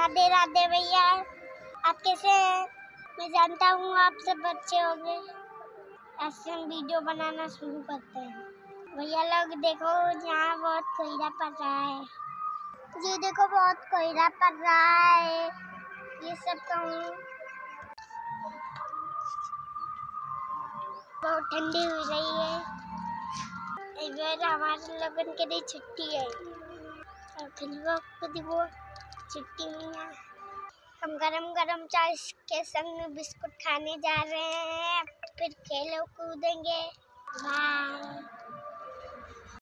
राधे राधे भैया, आप कैसे हैं? मैं जानता हूँ आप सब अच्छे होंगे। ऐसे हम वीडियो बनाना शुरू करते हैं। भैया लोग देखो, यहाँ बहुत कोहरा पड़ रहा है। ये देखो बहुत कोहरा पड़ रहा है। ये सब कहूँ बहुत ठंडी हो रही है। इस बार हमारे लोगों के लिए छुट्टी है और खिलवा को देखो छुट्टी नहीं है। हम गरम गरम चाय के संग में बिस्कुट खाने जा रहे हैं, फिर खेलो कूदेंगे। बाय।